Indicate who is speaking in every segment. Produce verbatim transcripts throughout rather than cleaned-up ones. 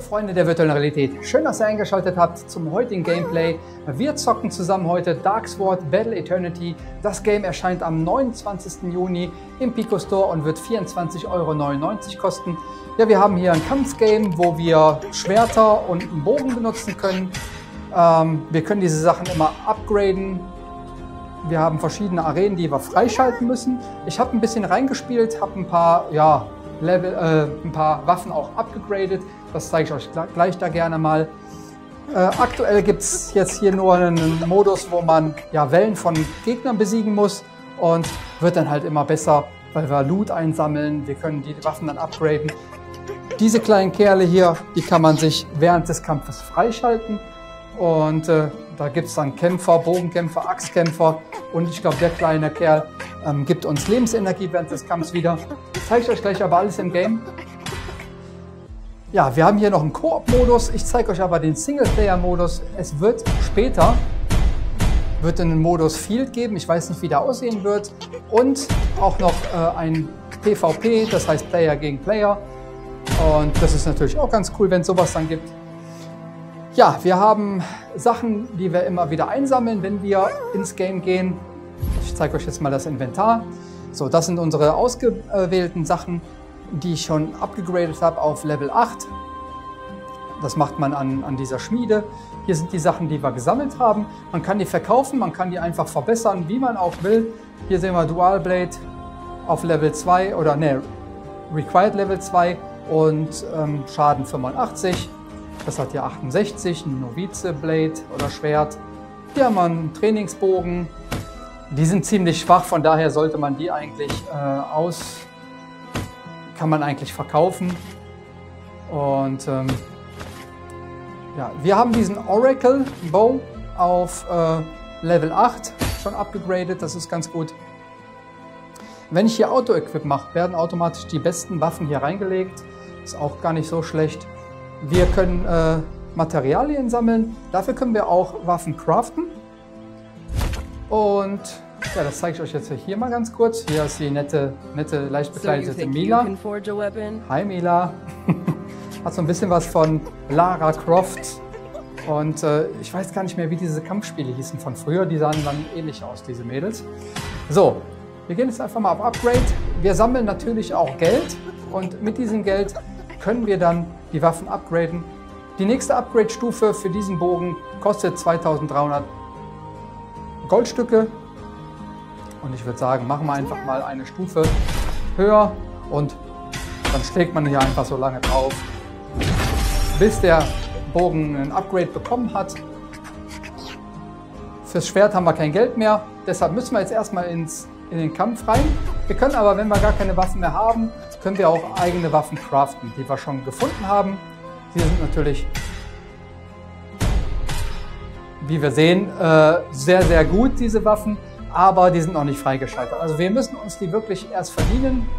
Speaker 1: Freunde der virtuellen Realität, schön, dass ihr eingeschaltet habt zum heutigen Gameplay. Wir zocken zusammen heute Darksword Battle Eternity. Das Game erscheint am neunundzwanzigsten Juni im Pico Store und wird vierundzwanzig Euro neunundneunzig kosten. Ja, wir haben hier ein Kampfgame, wo wir Schwerter und einen Bogen benutzen können. Ähm, wir können diese Sachen immer upgraden. Wir haben verschiedene Arenen, die wir freischalten müssen. Ich habe ein bisschen reingespielt, habe ein paar, ja, Level, äh, ein paar Waffen auch abgegradet. Das zeige ich euch gleich da gerne mal. Äh, aktuell gibt es jetzt hier nur einen Modus, wo man ja, Wellen von Gegnern besiegen muss und wird dann halt immer besser, weil wir Loot einsammeln. Wir können die Waffen dann upgraden. Diese kleinen Kerle hier, die kann man sich während des Kampfes freischalten. Und äh, da gibt es dann Kämpfer, Bogenkämpfer, Axtkämpfer. Und ich glaube, der kleine Kerl ähm, gibt uns Lebensenergie während des Kampfs wieder. Ich zeige euch gleich aber alles im Game. Ja, wir haben hier noch einen Koop-Modus. Ich zeige euch aber den Singleplayer-Modus. Es wird später wird einen Modus Field geben. Ich weiß nicht, wie der aussehen wird. Und auch noch äh, ein PvP, das heißt Player gegen Player. Und das ist natürlich auch ganz cool, wenn es sowas dann gibt. Ja, wir haben Sachen, die wir immer wieder einsammeln, wenn wir ins Game gehen. Ich zeige euch jetzt mal das Inventar. So, das sind unsere ausgewählten Sachen, die ich schon abgegradet habe auf Level acht. Das macht man an, an dieser Schmiede. Hier sind die Sachen, die wir gesammelt haben. Man kann die verkaufen, man kann die einfach verbessern, wie man auch will. Hier sehen wir Dual Blade auf Level zwei oder ne, Required Level zwei und ähm, Schaden fünfundachtzig. Das hat hier achtundsechzig, ein Novize Blade oder Schwert. Hier haben wir einen Trainingsbogen. Die sind ziemlich schwach, von daher sollte man die eigentlich äh, aus, kann man eigentlich verkaufen. Und ähm, ja, wir haben diesen Oracle Bow auf äh, Level acht schon abgegradet, das ist ganz gut. Wenn ich hier Auto-Equip mache, werden automatisch die besten Waffen hier reingelegt. Ist auch gar nicht so schlecht. Wir können äh, Materialien sammeln, dafür können wir auch Waffen craften. Und ja, das zeige ich euch jetzt hier mal ganz kurz. Hier ist die nette, nette leicht bekleidete Mila. Hi Mila. Hat so ein bisschen was von Lara Croft. Und äh, ich weiß gar nicht mehr, wie diese Kampfspiele hießen von früher. Die sahen dann ähnlich aus, diese Mädels. So, wir gehen jetzt einfach mal auf Upgrade. Wir sammeln natürlich auch Geld. Und mit diesem Geld können wir dann die Waffen upgraden. Die nächste Upgrade-Stufe für diesen Bogen kostet zweitausenddreihundert Goldstücke. Und ich würde sagen, machen wir einfach mal eine Stufe höher und dann schlägt man hier einfach so lange drauf, bis der Bogen ein Upgrade bekommen hat. Fürs Schwert haben wir kein Geld mehr, deshalb müssen wir jetzt erstmal ins, in den Kampf rein. Wir können aber, wenn wir gar keine Waffen mehr haben, können wir auch eigene Waffen craften, die wir schon gefunden haben. Die sind natürlich, wie wir sehen, äh, sehr, sehr gut, diese Waffen, aber die sind noch nicht freigeschaltet. Also wir müssen uns die wirklich erst verdienen.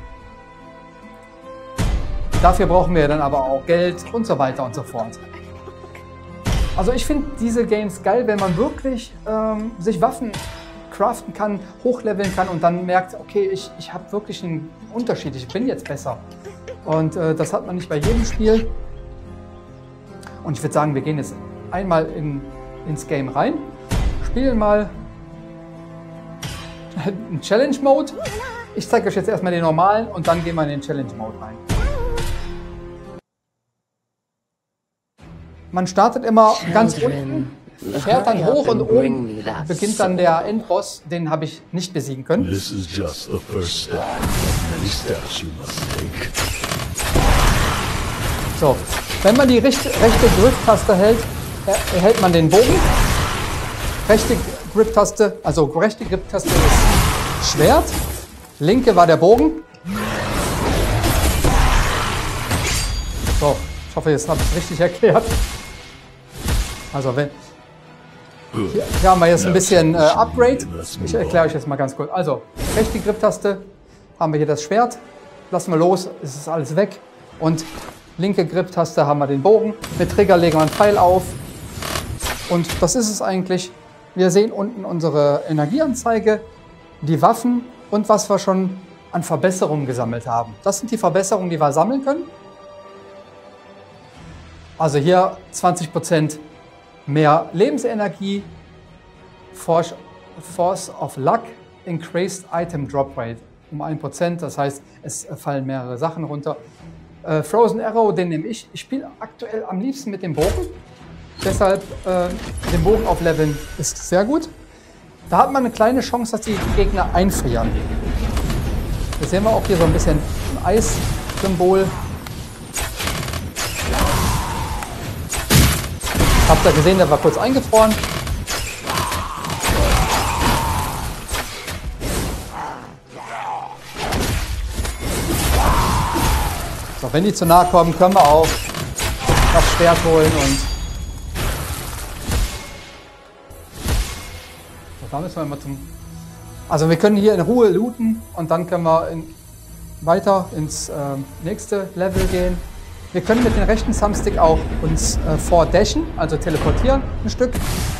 Speaker 1: Dafür brauchen wir dann aber auch Geld und so weiter und so fort. Also ich finde diese Games geil, wenn man wirklich ähm, sich Waffen craften kann, hochleveln kann und dann merkt, okay, ich, ich habe wirklich einen Unterschied, ich bin jetzt besser. Und äh, das hat man nicht bei jedem Spiel. Und ich würde sagen, wir gehen jetzt einmal in, ins Game rein, spielen mal einen Challenge-Mode. Ich zeige euch jetzt erstmal den normalen und dann gehen wir in den Challenge-Mode rein. Man startet immer ganz unten, fährt dann hoch und oben beginnt dann der Endboss, den habe ich nicht besiegen können.
Speaker 2: This is just the first step. Many steps you must take.
Speaker 1: So, wenn man die rechte, rechte Grip-Taste hält, erhält man den Bogen. Rechte Grip-Taste, also rechte Grip-Taste ist Schwert, linke war der Bogen. So, ich hoffe, jetzt habe ich es richtig erklärt. Also wenn hier, hier haben wir jetzt ein bisschen äh, Upgrade. Ich erkläre euch jetzt mal ganz kurz. Also, rechte Grip-Taste haben wir hier das Schwert. Lassen wir los, es ist alles weg. Und linke Grip-Taste haben wir den Bogen. Mit Trigger legen wir einen Pfeil auf. Und das ist es eigentlich. Wir sehen unten unsere Energieanzeige, die Waffen und was wir schon an Verbesserungen gesammelt haben. Das sind die Verbesserungen, die wir sammeln können. Also hier zwanzig Prozent mehr Lebensenergie, Force, Force of Luck, Increased Item Drop Rate um ein Prozent, das heißt, es fallen mehrere Sachen runter. Äh, Frozen Arrow, den nehme ich. Ich spiele aktuell am liebsten mit dem Bogen, deshalb äh, den Bogen aufleveln ist sehr gut. Da hat man eine kleine Chance, dass die Gegner einfrieren. Jetzt sehen wir auch hier so ein bisschen ein Eis-Symbol. Habt ihr gesehen, der war kurz eingefroren. So, wenn die zu nahe kommen, können wir auch das Schwert holen und so, da müssen wir mal zum. Also wir können hier in Ruhe looten und dann können wir in, weiter ins äh, nächste Level gehen. Wir können mit dem rechten Thumbstick auch uns äh, vordashen, also teleportieren ein Stück.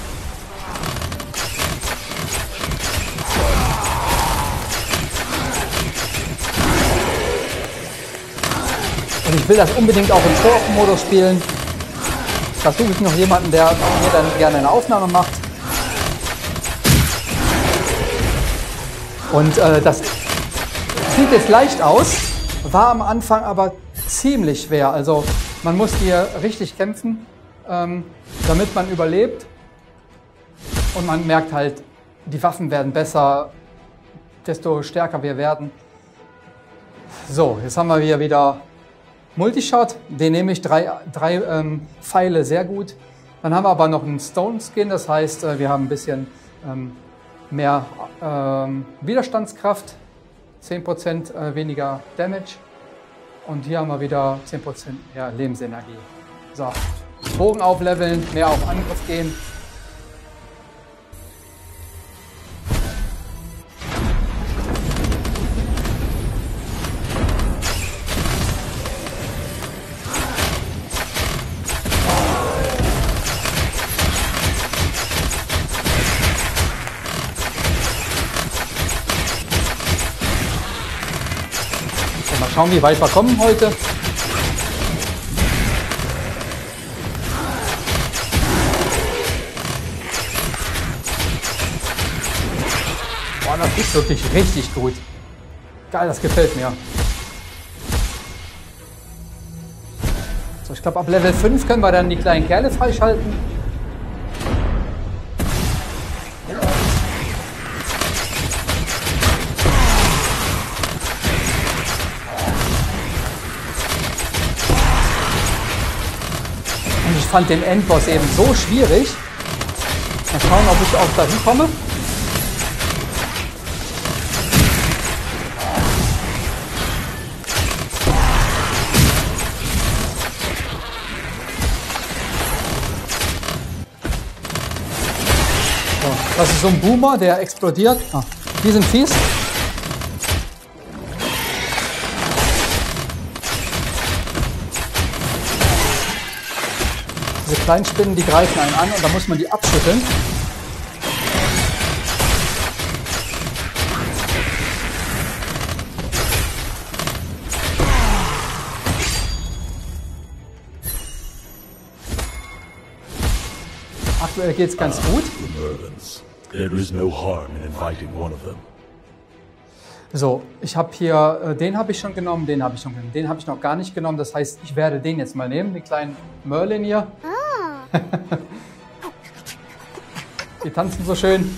Speaker 1: Und ich will das unbedingt auch im Koop-Modus spielen. Da suche ich noch jemanden, der mir dann gerne eine Aufnahme macht. Und äh, das sieht jetzt leicht aus, war am Anfang aber ziemlich schwer. Also man muss hier richtig kämpfen, ähm, damit man überlebt. Und man merkt halt, die Waffen werden besser, desto stärker wir werden. So, jetzt haben wir hier wieder Multishot. Den nehme ich drei, drei ähm, Pfeile sehr gut. Dann haben wir aber noch einen Stone Skin, das heißt, äh, wir haben ein bisschen ähm, mehr ähm, Widerstandskraft, zehn Prozent äh, weniger Damage. Und hier haben wir wieder zehn Prozent mehr Lebensenergie. So, Bogen aufleveln, mehr auf Angriff gehen. Mal schauen, wie weit wir kommen heute. Boah, das ist wirklich richtig gut. Geil, das gefällt mir. So, ich glaube, ab Level fünf können wir dann die kleinen Kerle freischalten. Ich fand den Endboss eben so schwierig. Mal schauen, ob ich auch dahin komme. So, das ist so ein Boomer, der explodiert. Ah, die sind fies. Diese kleinen Spinnen, die greifen einen an und da muss man die abschütteln. Aktuell geht es ganz gut. So, ich habe hier, äh, den habe ich schon genommen, den habe ich schon genommen, den habe ich noch gar nicht genommen. Das heißt, ich werde den jetzt mal nehmen, den kleinen Merlin hier. Ah. Die tanzen so schön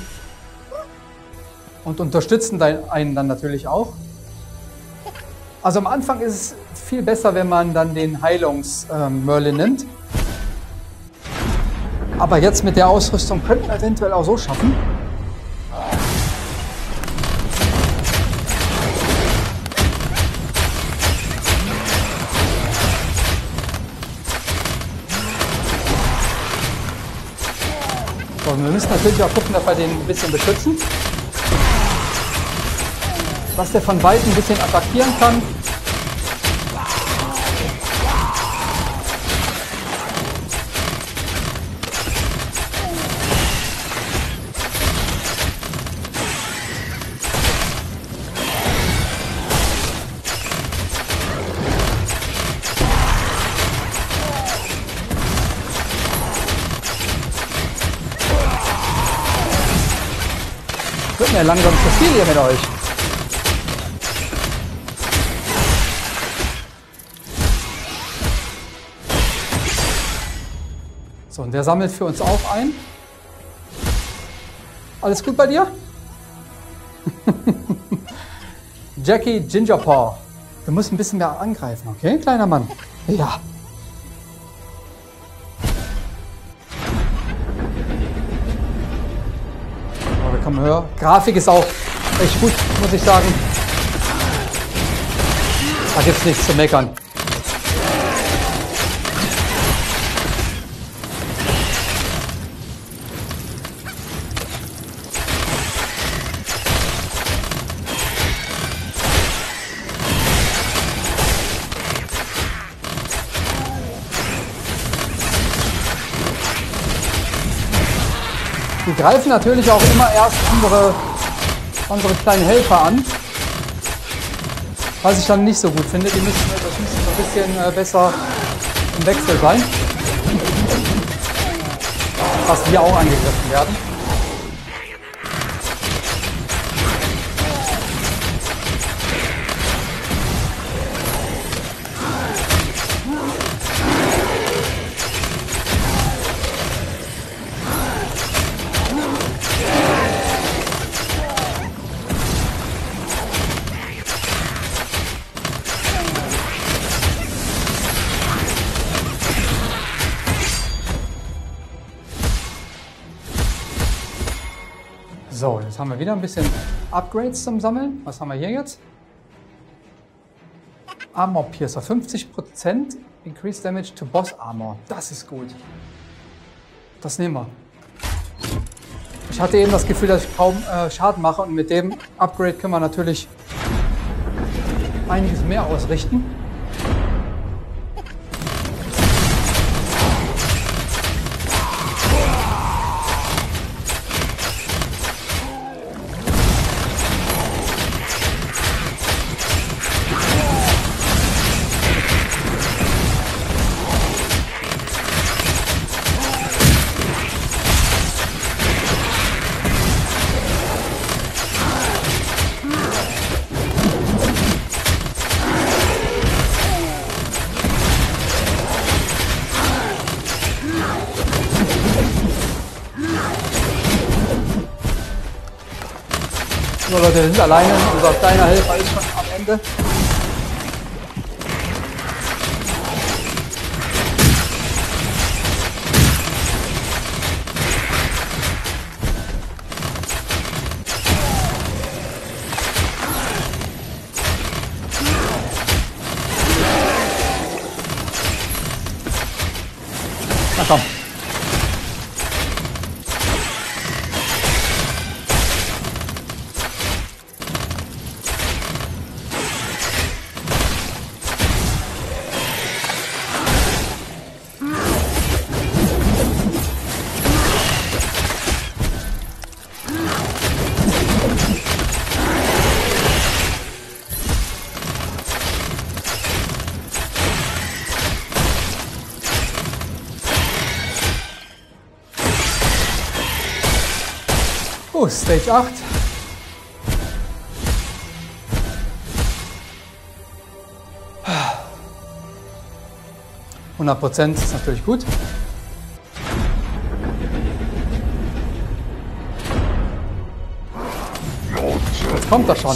Speaker 1: und unterstützen einen dann natürlich auch. Also am Anfang ist es viel besser, wenn man dann den Heilungs-Merlin nimmt. Aber jetzt mit der Ausrüstung könnten wir eventuell auch so schaffen. So, wir müssen natürlich auch gucken, dass wir den ein bisschen beschützen. Dass der von weitem ein bisschen attackieren kann. Wird mir langsam zu viel hier mit euch. So, und der sammelt für uns auch ein. Alles gut bei dir? Jackie Gingerpaw. Du musst ein bisschen mehr angreifen, okay, kleiner Mann? Ja. Aber wir kommen höher. Grafik ist auch echt gut, muss ich sagen. Da gibt es nichts zu meckern. Die greifen natürlich auch immer erst unsere, unsere kleinen Helfer an. Was ich dann nicht so gut finde. Die müssen, das müssen so ein bisschen äh, besser im Wechsel sein. Dass wir auch angegriffen werden. So, jetzt haben wir wieder ein bisschen Upgrades zum Sammeln. Was haben wir hier jetzt? Armor Piercer, fünfzig Prozent Increased Damage to Boss Armor. Das ist gut. Das nehmen wir. Ich hatte eben das Gefühl, dass ich kaum äh, Schaden mache und mit dem Upgrade können wir natürlich einiges mehr ausrichten. So Leute, wir sind alleine, unser kleiner Helfer ist schon am Ende. Na komm. Oh, Stage acht. hundert Prozent ist natürlich gut. Jetzt kommt das schon.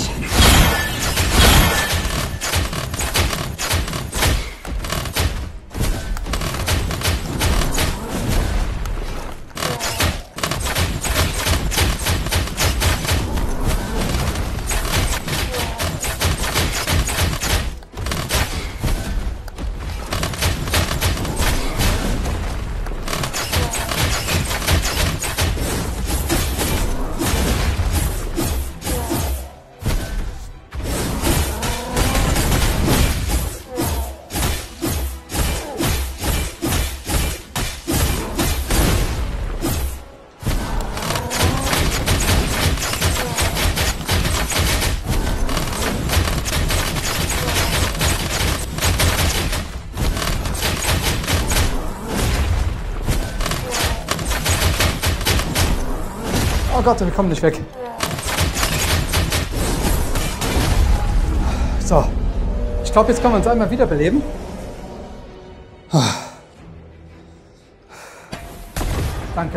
Speaker 1: Oh Gott, wir kommen nicht weg. So. Ich glaube, jetzt können wir uns einmal wiederbeleben. Danke.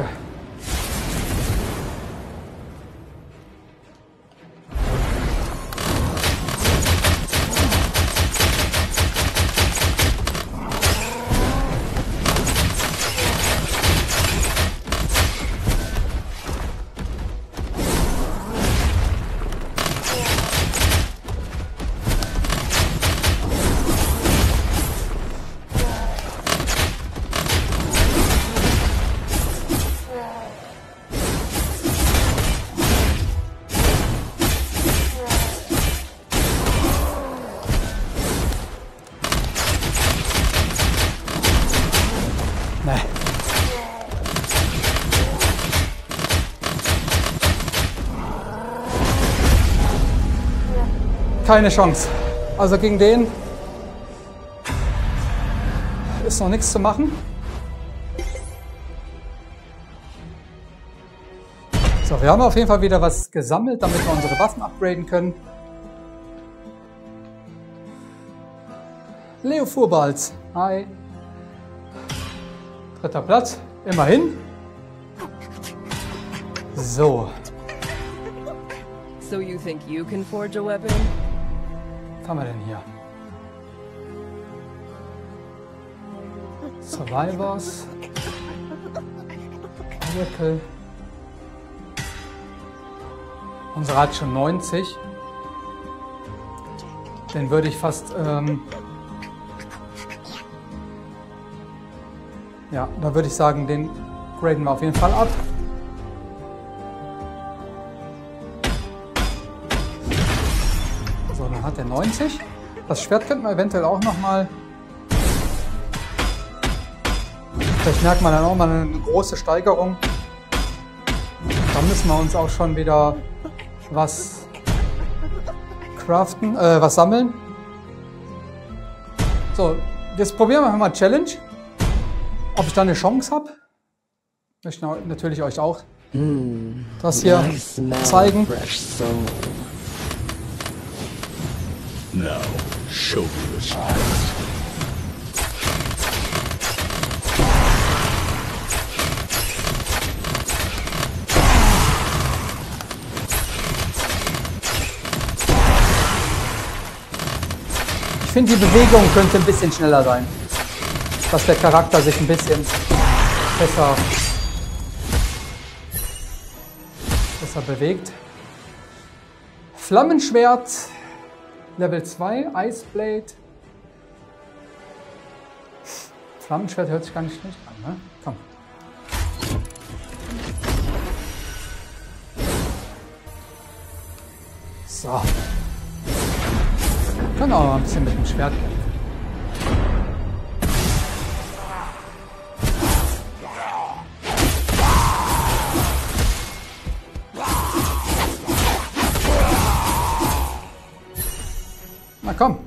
Speaker 1: Keine Chance. Also gegen den ist noch nichts zu machen. So, wir haben auf jeden Fall wieder was gesammelt, damit wir unsere Waffen upgraden können. Leo Furbalz. Hi. Dritter Platz. Immerhin. So.
Speaker 3: So you think you can forge a weapon?
Speaker 1: Was haben wir denn hier? Survivors. Vehicle. Unsere hat schon neunzig. Den würde ich fast... Ähm ja, da würde ich sagen, den graden wir auf jeden Fall ab. So, dann hat er neunzig. Das Schwert könnten wir eventuell auch nochmal... Vielleicht merkt man dann auch mal eine große Steigerung. Da müssen wir uns auch schon wieder was craften, äh, was sammeln. So, jetzt probieren wir mal Challenge. Ob ich da eine Chance habe. Ich möchte natürlich euch auch das hier zeigen.
Speaker 2: Now, show me the strength.
Speaker 1: Ich finde, die Bewegung könnte ein bisschen schneller sein. Dass der Charakter sich ein bisschen besser, besser bewegt. Flammenschwert, Level zwei, Iceblade. Flammenschwert hört sich gar nicht schlecht an, ne? Komm. So. Können auch mal ein bisschen mit dem Schwert kämpfen. Na komm.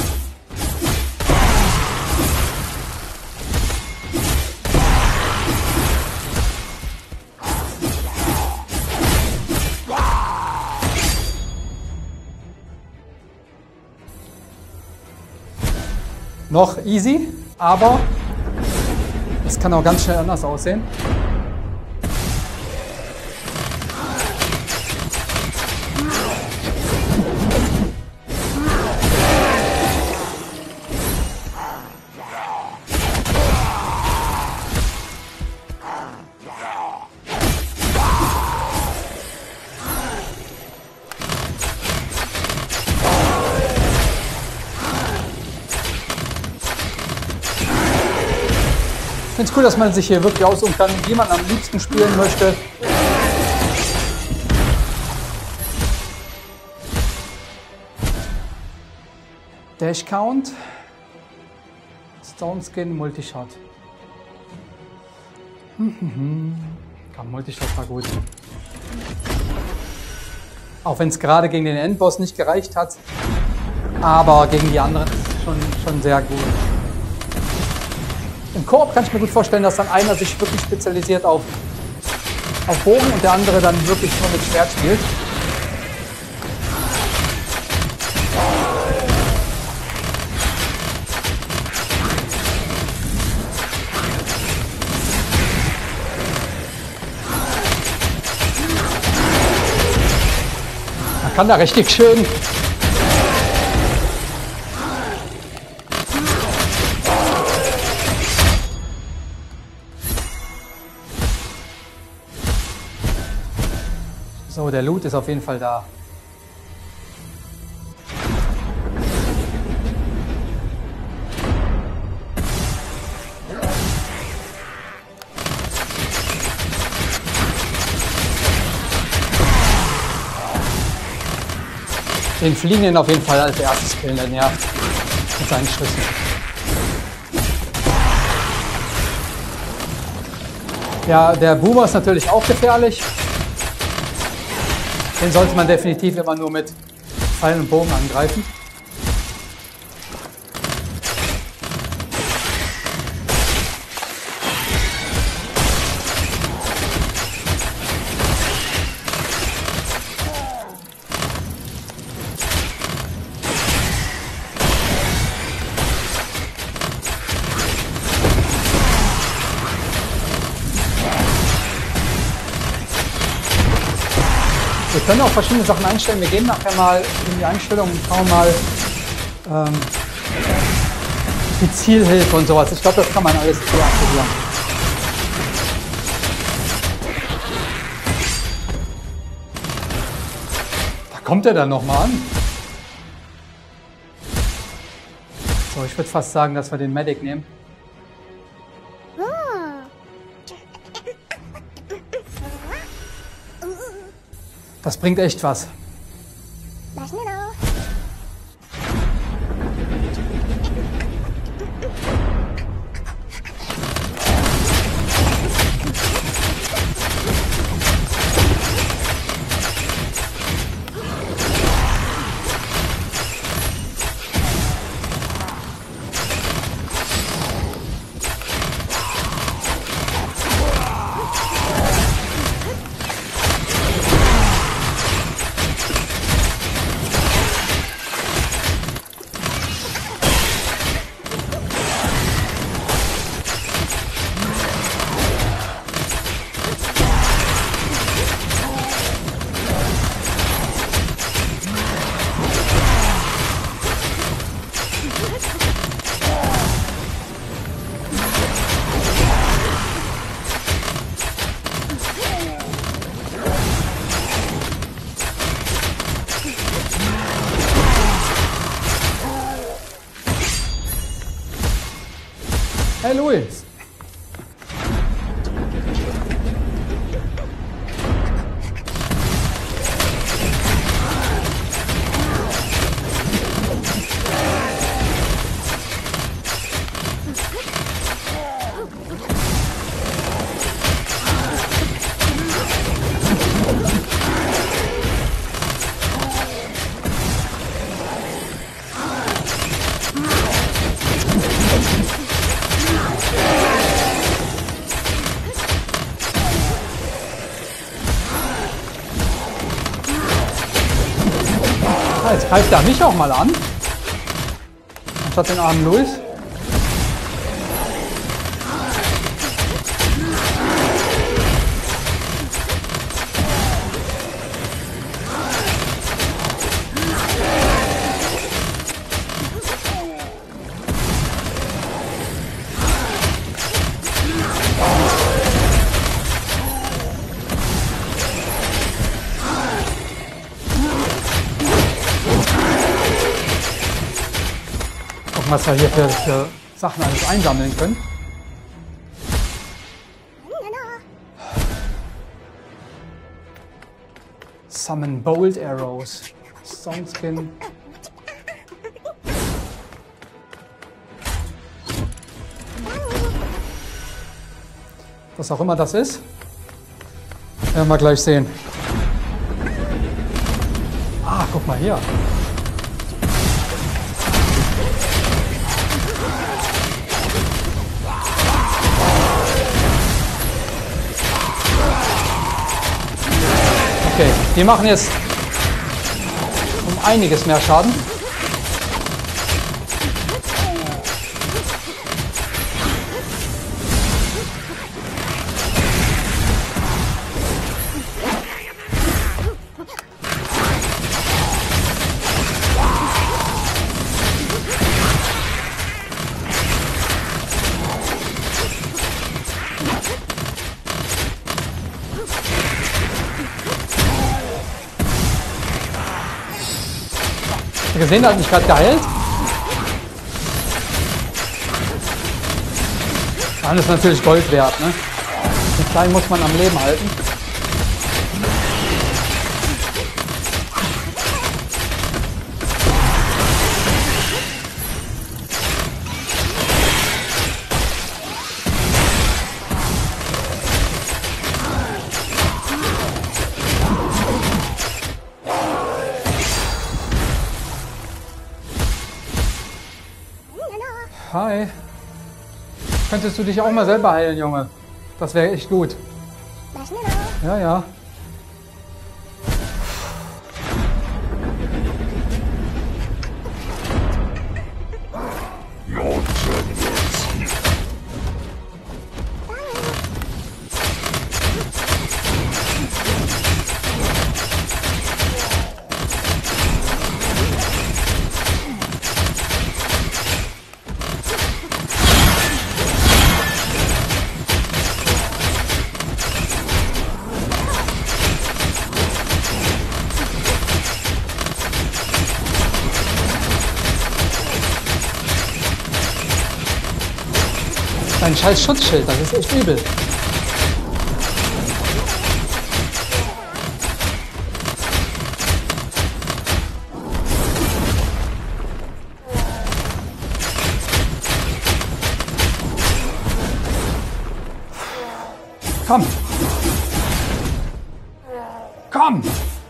Speaker 1: Noch easy, aber es kann auch ganz schnell anders aussehen. Ich finde es cool, dass man sich hier wirklich aussuchen kann, wie man am liebsten spielen möchte. Dash Count, Stone Skin, Multishot. Komm, Multishot war gut. Auch wenn es gerade gegen den Endboss nicht gereicht hat, aber gegen die anderen ist es schon, schon sehr gut. Im Koop kann ich mir gut vorstellen, dass dann einer sich wirklich spezialisiert auf, auf Bogen und der andere dann wirklich nur mit Schwert spielt. kann da richtig schön. So, der Loot ist auf jeden Fall da. Den Fliegenden auf jeden Fall als erstes killen, denn ja, mit seinen Schüssen. Ja, der Boomer ist natürlich auch gefährlich. Den sollte man definitiv immer nur mit Pfeil und Bogen angreifen. Wir können auch verschiedene Sachen einstellen. Wir gehen nachher mal in die Einstellungen und schauen mal ähm, die Zielhilfe und sowas. Ich glaube, das kann man alles hier aktivieren. Da kommt er dann nochmal an. So, ich würde fast sagen, dass wir den Medic nehmen. Das bringt echt was. Hey Luis! Jetzt greift er mich auch mal an, anstatt den armen Luis. Was wir hier für, für Sachen alles einsammeln können. Summon Bolt Arrows. Soundskin. Was auch immer das ist. Werden wir gleich sehen. Ah, guck mal hier. Okay, die machen jetzt um einiges mehr Schaden. du gesehen, der hat mich gerade geheilt? Dann ist natürlich Gold wert, ne? Den Kleinen muss man am Leben halten. Hi. Könntest du dich auch mal selber heilen, Junge? Das wäre echt gut. Ja, ja. Ein scheiß Schutzschild, das ist echt übel. Komm! Komm!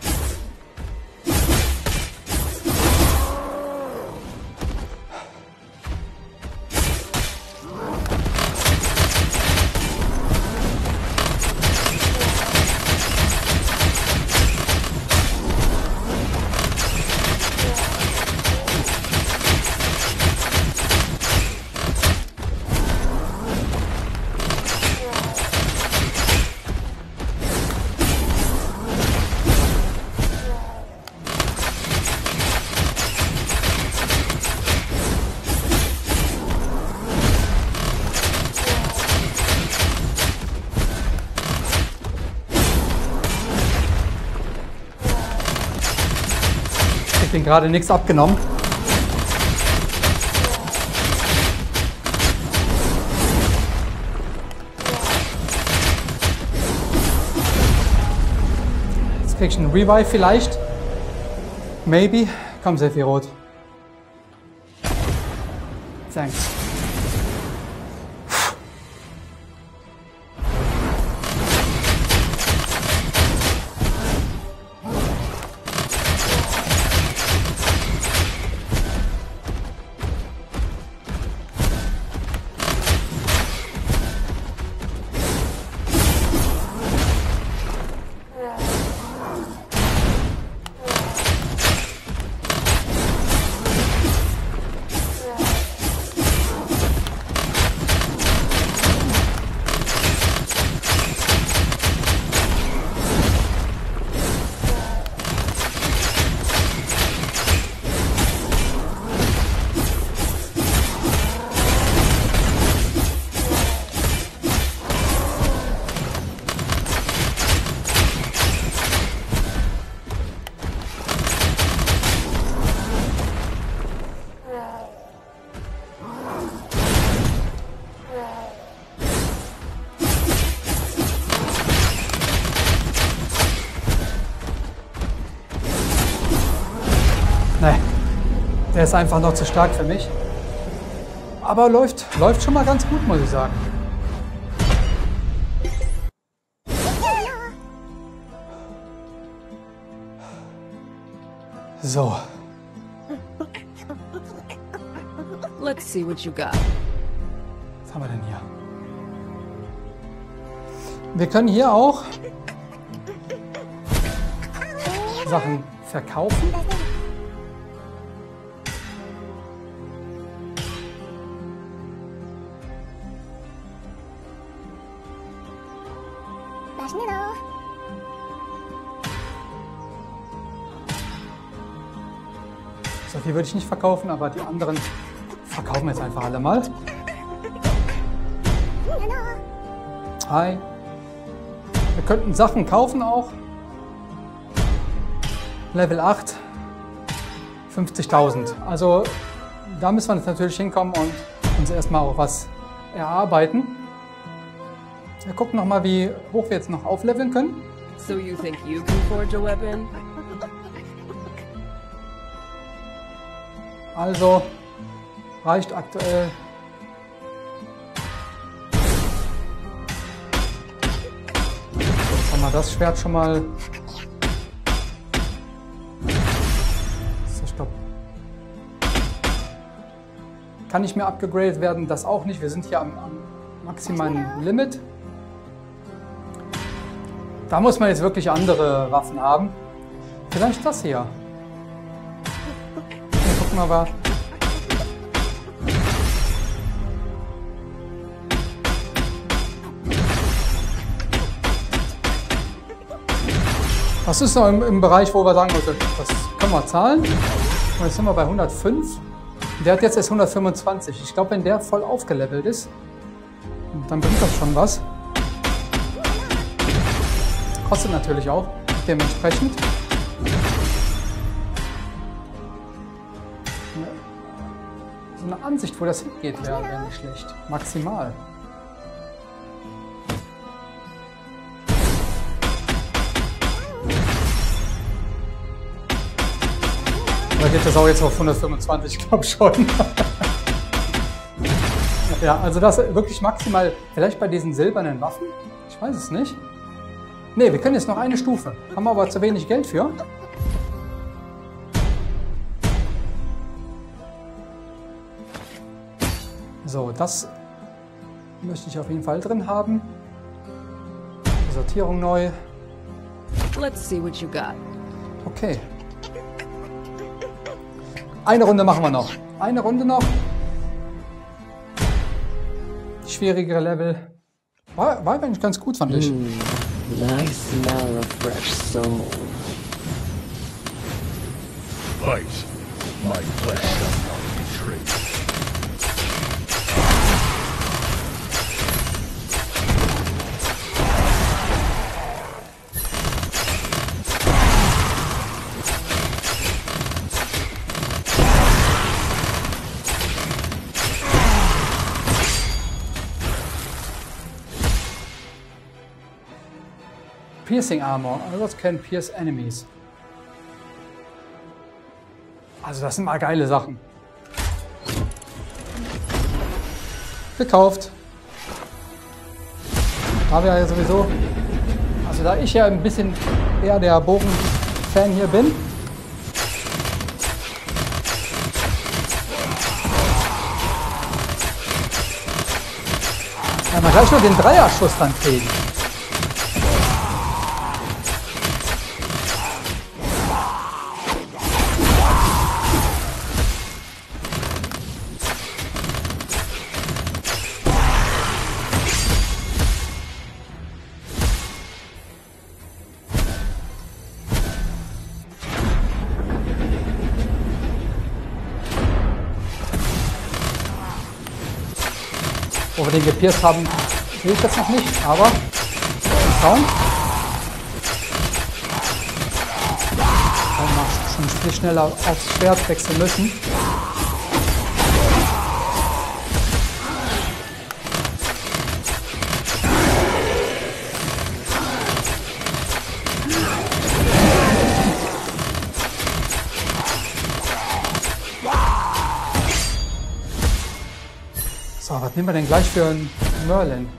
Speaker 1: Ich bin gerade nichts abgenommen. Jetzt krieg ich einen Revive vielleicht. Maybe. Komm, Sephiroth. Thanks. Nee, der ist einfach noch zu stark für mich. Aber läuft, läuft schon mal ganz gut, muss ich sagen. So.
Speaker 3: Let's see what you got.
Speaker 1: Was haben wir denn hier? Wir können hier auch Sachen verkaufen. So viel würde ich nicht verkaufen, aber die anderen verkaufen wir jetzt einfach alle mal. Hi. Wir könnten Sachen kaufen auch. Level acht. fünfzigtausend. Also da müssen wir jetzt natürlich hinkommen und uns erstmal auch was erarbeiten. Wir gucken nochmal, wie hoch wir jetzt noch aufleveln können.
Speaker 3: So you think you can forge a weapon?
Speaker 1: Also reicht aktuell haben wir das Schwert schon mal. So, stopp. Kann nicht mehr abgegradet werden, das auch nicht. Wir sind hier am, am maximalen Limit. Da muss man jetzt wirklich andere Waffen haben. Vielleicht das hier. Gucken wir mal. Das ist noch im, im Bereich, wo wir sagen, also, das können wir zahlen. Und jetzt sind wir bei hundertfünf. Der hat jetzt erst hundertfünfundzwanzig. Ich glaube, wenn der voll aufgelevelt ist, dann bringt das schon was. Kostet natürlich auch dementsprechend. So eine Ansicht, wo das hingeht, wäre wär nicht schlecht. Maximal. Oder geht das auch jetzt auf hundertfünfundzwanzig? Ich glaube schon. Ja, also das wirklich maximal, vielleicht bei diesen silbernen Waffen? Ich weiß es nicht. Ne, wir können jetzt noch eine Stufe. Haben wir aber zu wenig Geld für. So, das möchte ich auf jeden Fall drin haben. Die Sortierung neu.
Speaker 3: Let's see what you got.
Speaker 1: Okay. Eine Runde machen wir noch. Eine Runde noch. Schwierigere Level. War, war eigentlich ganz gut, fand ich.
Speaker 4: Mm, nice smell of fresh soul.
Speaker 2: Fight. My flesh shall not betray.
Speaker 1: Piercing Armor. Others can pierce enemies. Also das sind mal geile Sachen. Gekauft. Da wir ja sowieso... Also da ich ja ein bisschen eher der Bogen-Fan hier bin. Wenn wir gleich nur den Dreierschuss dann kriegen. Wo wir den gepierst haben, sehe ich jetzt noch nicht, aber schauen. Dann mach schon viel schneller aufs Schwert wechseln müssen. So, was nehmen wir denn gleich für einen Merlin?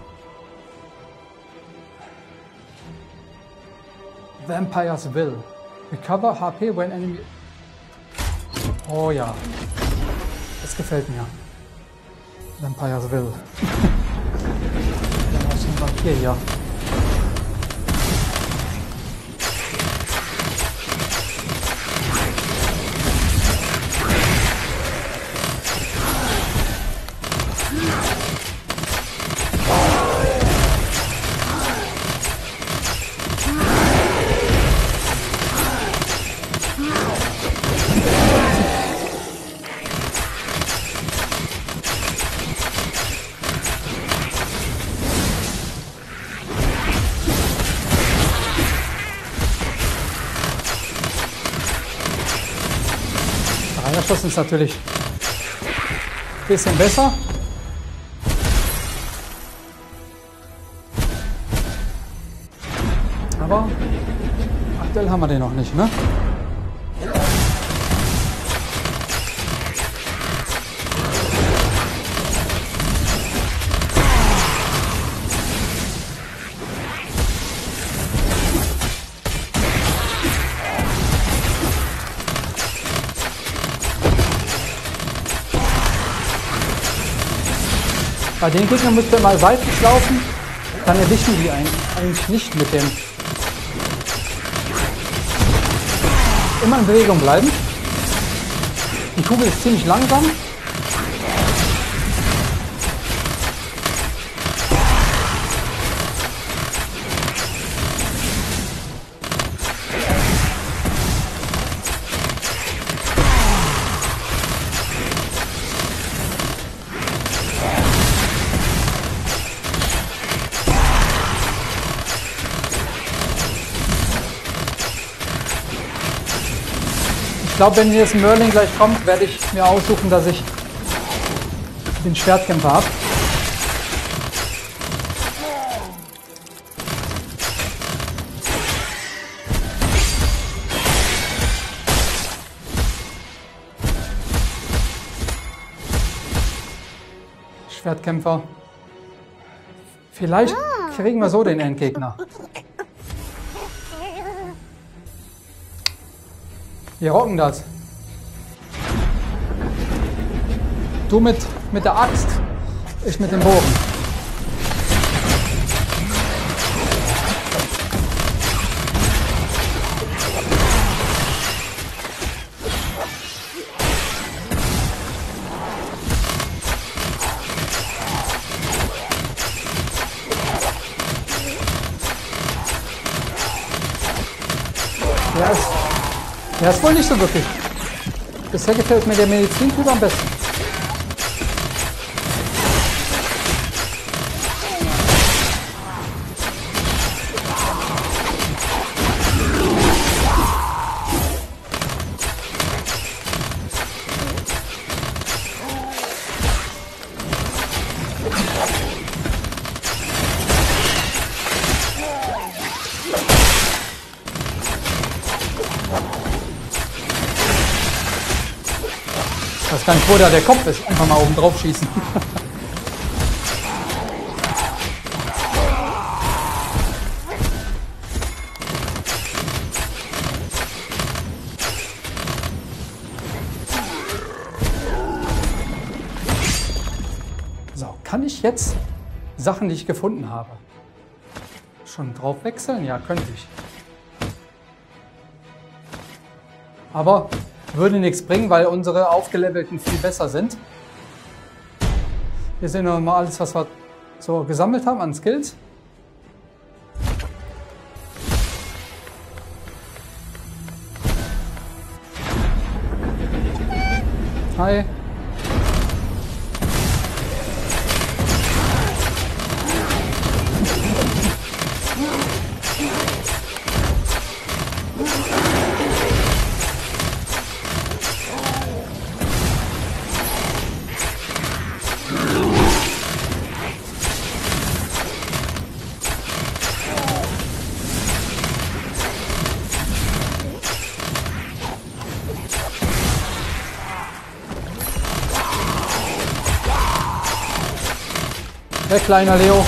Speaker 1: Vampire's Will. Recover H P when enemy... Oh ja. Das gefällt mir. Vampire's Will. Dann hast du einen Vampir hier. Dreierschuss ist natürlich ein bisschen besser. Aber aktuell haben wir den noch nicht, ne? Bei den Gegnern müsst ihr mal seitlich laufen, dann erwischen die einen eigentlich nicht mit dem. Immer in Bewegung bleiben. Die Kugel ist ziemlich langsam. Ich glaube, wenn jetzt ein Merlin gleich kommt, werde ich mir aussuchen, dass ich den Schwertkämpfer habe. Schwertkämpfer. Vielleicht kriegen wir so den Endgegner. Wir rocken das. Du mit, mit der Axt, ich mit dem Bogen. Ja, ist Ja, ist wohl nicht so wirklich. Bisher gefällt mir der Medizintyp am besten. Ich weiß gar nicht, wo da der Kopf ist. Einfach mal oben drauf schießen. So, kann ich jetzt Sachen, die ich gefunden habe, schon drauf wechseln? Ja, könnte ich. Aber würde nichts bringen, weil unsere aufgelevelten viel besser sind. Hier sehen wir mal alles, was wir so gesammelt haben an Skills. Hi. Der kleiner Leo.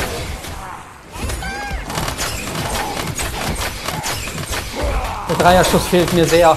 Speaker 1: Der Dreierschuss fehlt mir sehr.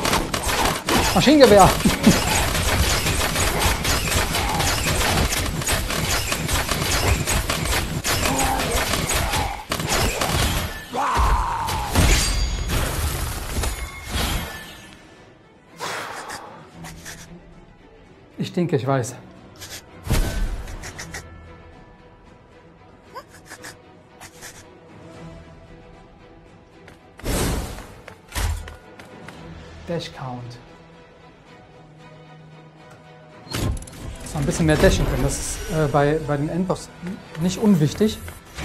Speaker 1: Maschinengewehr. Ich denke, ich weiß. Dash Count. Dass wir ein bisschen mehr dashen können. Das ist äh, bei, bei den Endboss nicht unwichtig.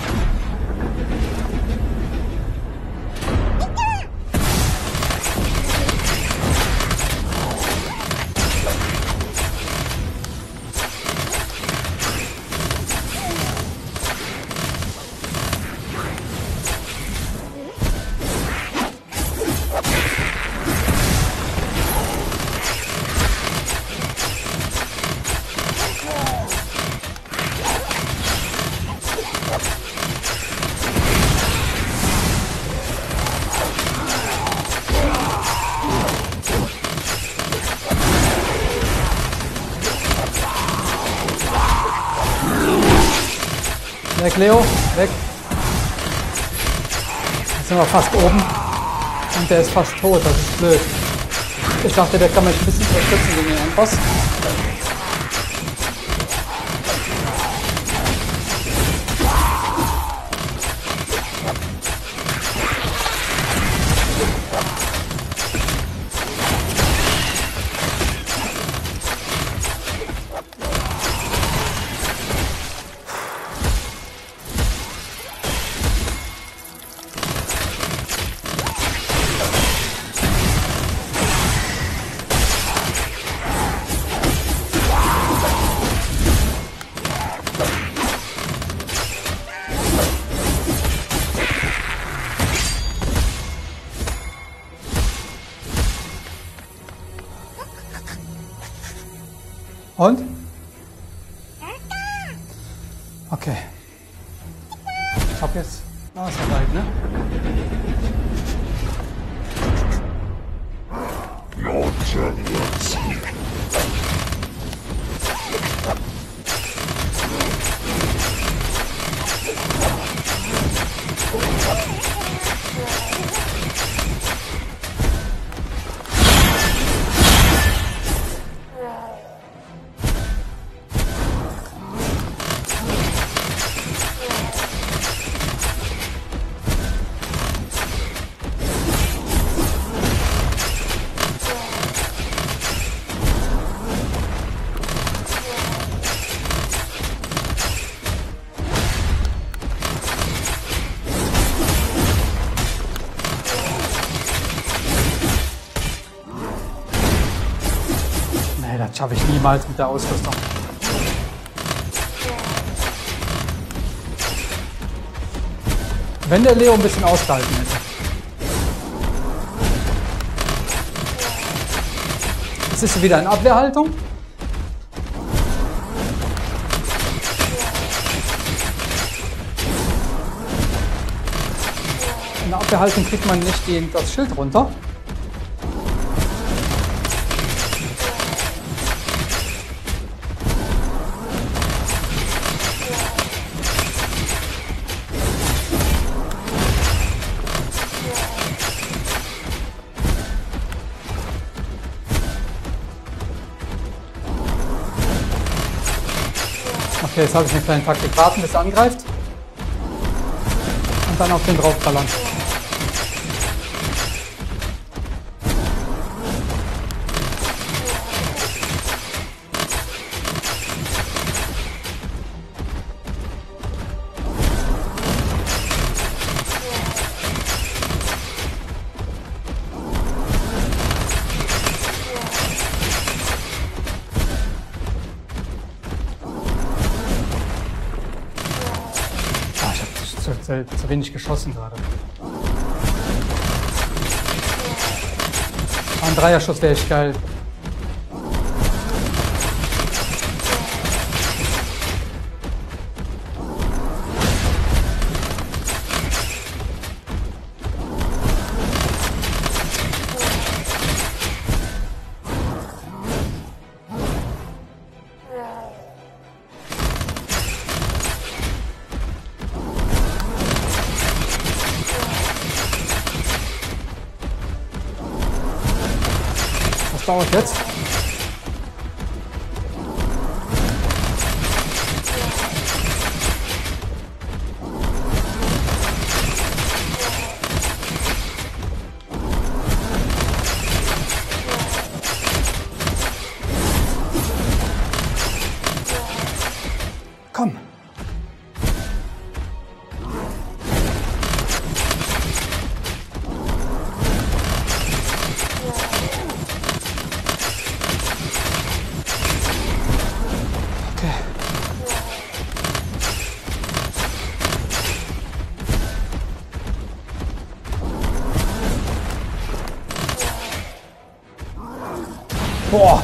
Speaker 1: Weg, Leo, weg. Jetzt sind wir fast oben. Und der ist fast tot, das ist blöd. Ich dachte, der kann mich ein bisschen unterstützen gegen den Endboss. Und? Okay. Ich hab jetzt... Ah, ist ja weit, ne? Nee, das schaffe ich niemals mit der Ausrüstung. Wenn der Leo ein bisschen ausgehalten hätte. Jetzt ist er wieder in Abwehrhaltung. In der Abwehrhaltung kriegt man nicht die, das Schild runter. Okay, jetzt habe ich eine kleine Taktik. Warten, bis er angreift. Und dann auf den draufballern. Zu, zu wenig geschossen gerade. Ein Dreierschuss wäre echt geil. Dauert jetzt. Okay. Boah.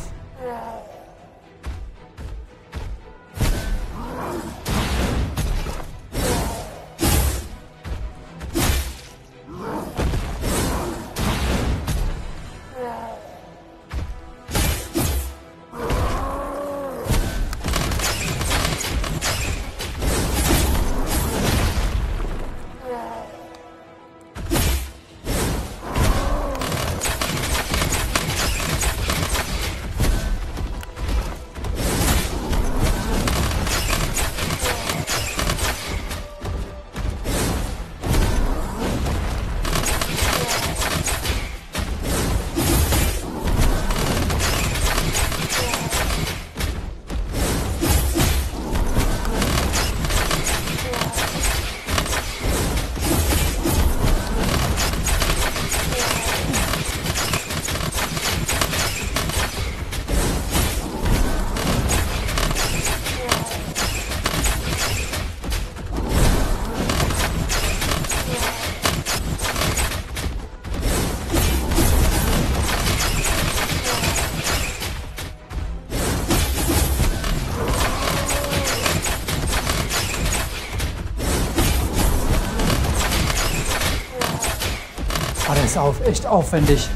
Speaker 1: Oh, das ist auf, echt aufwendig.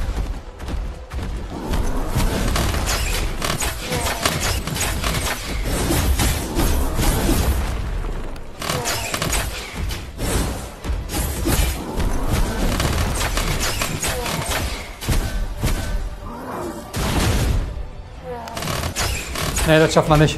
Speaker 1: Nee, das schafft man nicht.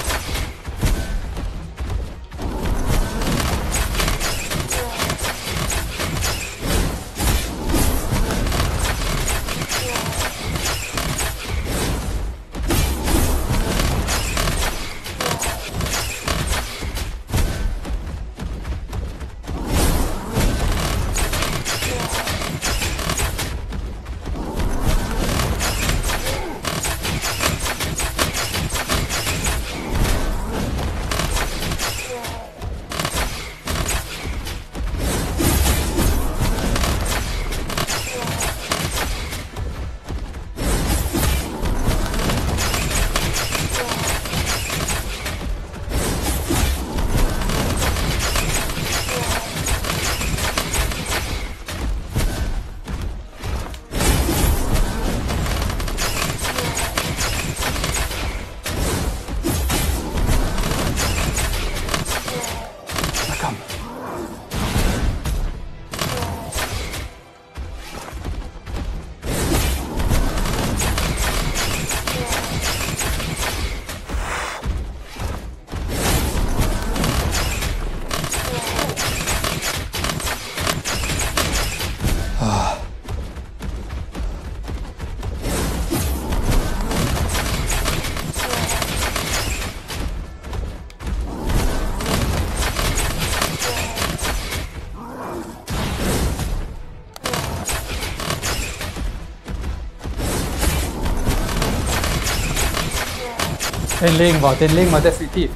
Speaker 1: Den legen wir, den legen wir definitiv.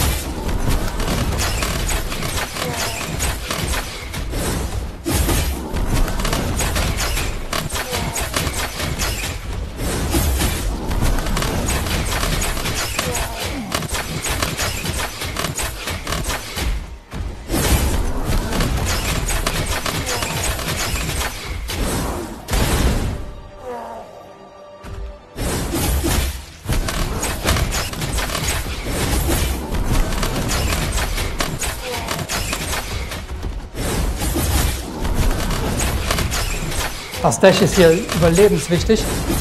Speaker 1: Das Dash ist hier überlebenswichtig.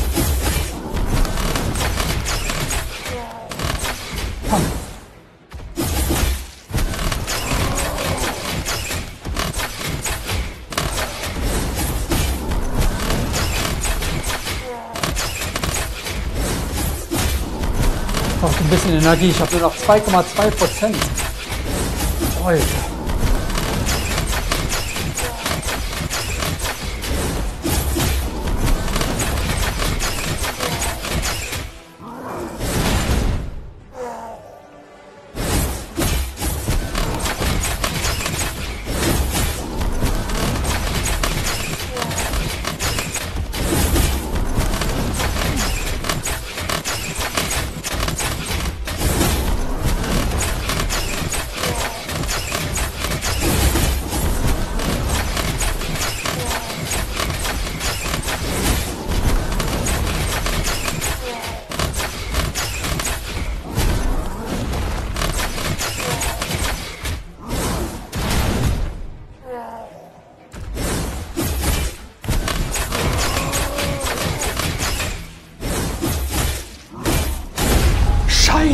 Speaker 1: Komm. Braucht ein bisschen Energie. Ich habe nur noch zwei Komma zwei Prozent. Alter.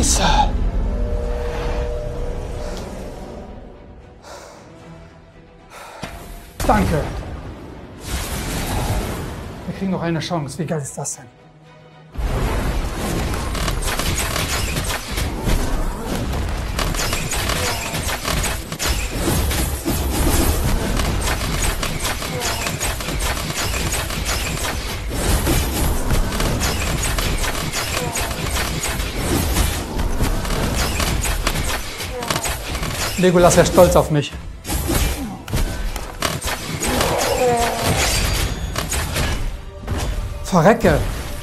Speaker 1: Scheiße. Danke. Wir kriegen noch eine Chance. Wie geil ist das denn? Legolas wäre stolz auf mich. Verrecke.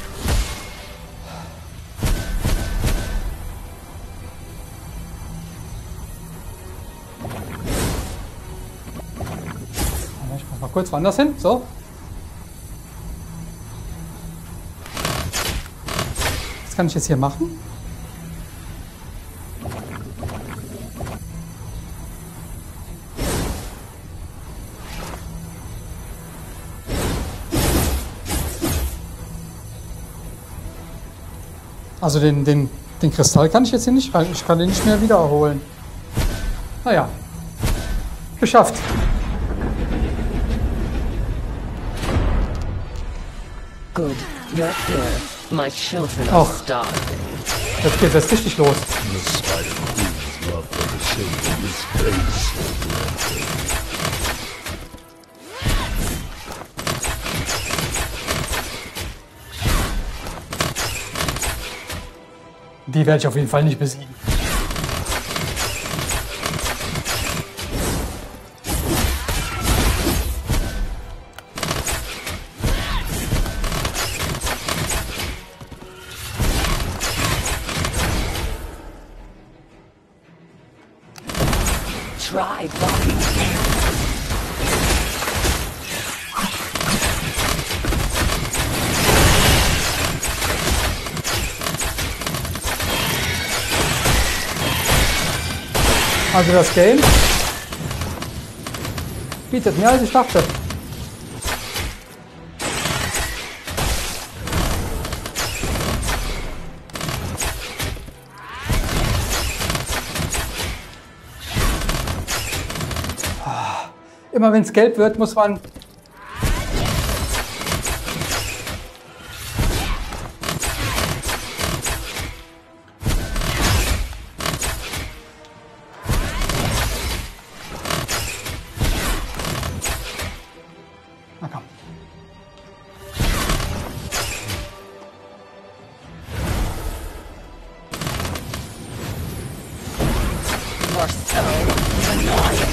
Speaker 1: Ich muss mal kurz woanders hin. So. Was kann ich jetzt hier machen? Also den, den, den Kristall kann ich jetzt hier nicht rein. Ich kann den nicht mehr wiederholen. Naja. Geschafft.
Speaker 4: Good. You're here. My children
Speaker 1: Oh.
Speaker 4: are starving.
Speaker 1: Jetzt geht es richtig los.
Speaker 2: The Spider Queen's love for the children is base.
Speaker 1: Die werde ich auf jeden Fall nicht besiegen.
Speaker 4: Try blocking.
Speaker 1: Also das Game bietet mehr als ich dachte. Immer wenn es gelb wird, muss man Na komm.
Speaker 4: You're so annoying.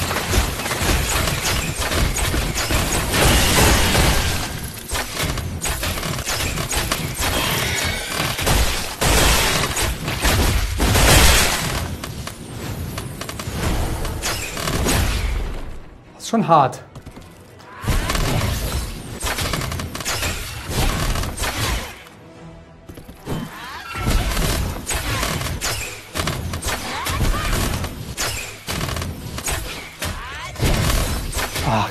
Speaker 1: Das ist schon hart. Ach.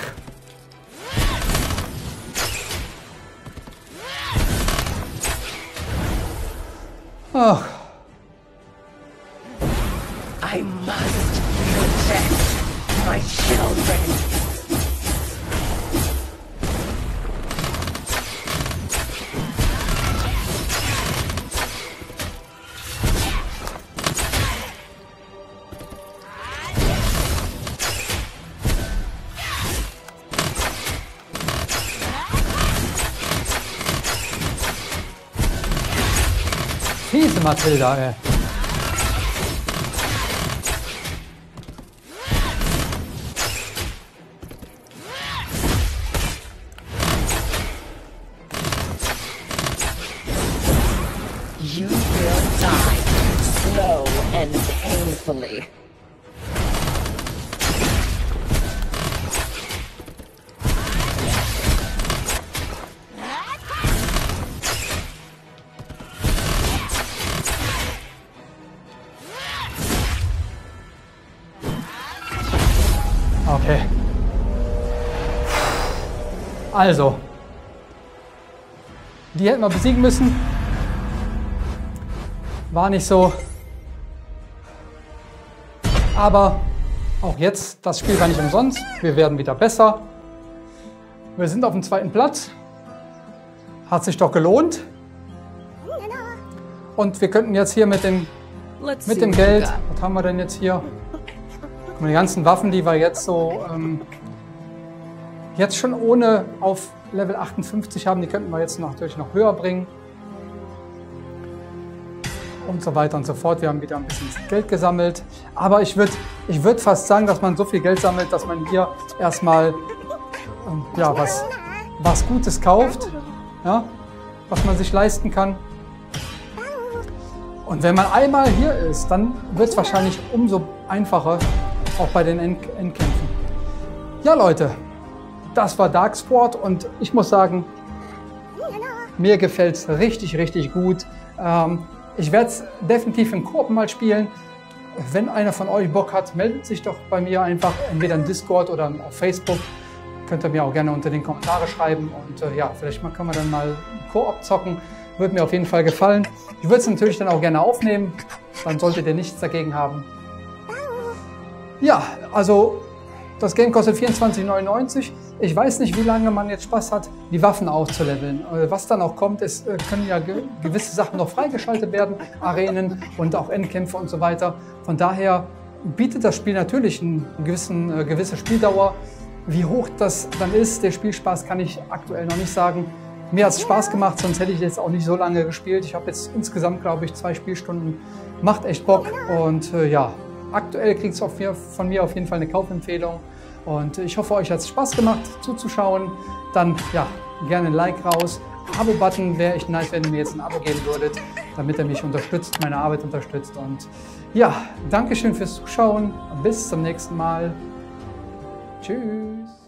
Speaker 1: Ach.
Speaker 4: I must protect my children.
Speaker 1: Fiese Mathilda, ey.
Speaker 4: You will die slow and painfully.
Speaker 1: Okay. Also. Die hätten wir besiegen müssen. War nicht so Aber auch jetzt, das Spiel war nicht umsonst. Wir werden wieder besser. Wir sind auf dem zweiten Platz. Hat sich doch gelohnt. Und wir könnten jetzt hier mit dem,
Speaker 3: Let's
Speaker 1: mit
Speaker 3: see
Speaker 1: dem
Speaker 3: what you
Speaker 1: Geld,
Speaker 3: got.
Speaker 1: was haben wir denn jetzt hier? Guck mal, die ganzen Waffen, die wir jetzt so ähm, jetzt schon ohne auf Level achtundfünfzig haben, die könnten wir jetzt natürlich noch höher bringen. Und so weiter und so fort. Wir haben wieder ein bisschen Geld gesammelt. Aber ich würde ich würd fast sagen, dass man so viel Geld sammelt, dass man hier erstmal ähm, ja, was, was Gutes kauft, ja, was man sich leisten kann. Und wenn man einmal hier ist, dann wird es wahrscheinlich umso einfacher, auch bei den End Endkämpfen. Ja Leute, das war Darksport und ich muss sagen, mir gefällt es richtig, richtig gut. Ähm, ich werde es definitiv im Koop mal spielen. Wenn einer von euch Bock hat, meldet sich doch bei mir einfach, entweder in Discord oder auf Facebook. Könnt ihr mir auch gerne unter den Kommentare schreiben und äh, ja, vielleicht mal können wir dann mal Koop zocken. Würde mir auf jeden Fall gefallen. Ich würde es natürlich dann auch gerne aufnehmen, dann solltet ihr nichts dagegen haben. Ja, also das Game kostet vierundzwanzig neunundneunzig. Ich weiß nicht, wie lange man jetzt Spaß hat, die Waffen aufzuleveln. Was dann auch kommt, ist, können ja ge gewisse Sachen noch freigeschaltet werden, Arenen und auch Endkämpfe und so weiter. Von daher bietet das Spiel natürlich eine gewissen, äh, gewisse Spieldauer. Wie hoch das dann ist, der Spielspaß, kann ich aktuell noch nicht sagen. Mir hat es Spaß gemacht, sonst hätte ich jetzt auch nicht so lange gespielt. Ich habe jetzt insgesamt, glaube ich, zwei Spielstunden. Macht echt Bock und äh, ja, aktuell kriegt es von mir auf jeden Fall eine Kaufempfehlung. Und ich hoffe, euch hat es Spaß gemacht zuzuschauen. Dann ja, gerne ein Like raus. Abo-Button wäre echt nice, wenn ihr mir jetzt ein Abo geben würdet, damit ihr mich unterstützt, meine Arbeit unterstützt. Und ja, Dankeschön fürs Zuschauen. Bis zum nächsten Mal. Tschüss.